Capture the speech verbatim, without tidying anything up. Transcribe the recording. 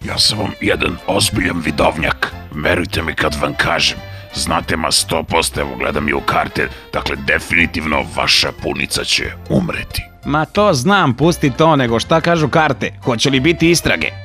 Ja sam vam jedan ozbiljan vidovnjak. Verujte mi kad vam kažem. Znate ma sto posto, evo gledam i u karte. Dakle, definitivno vaša punica će umreti. Ma to znam, pusti to, nego šta kažu karte? Hoće li biti istrage?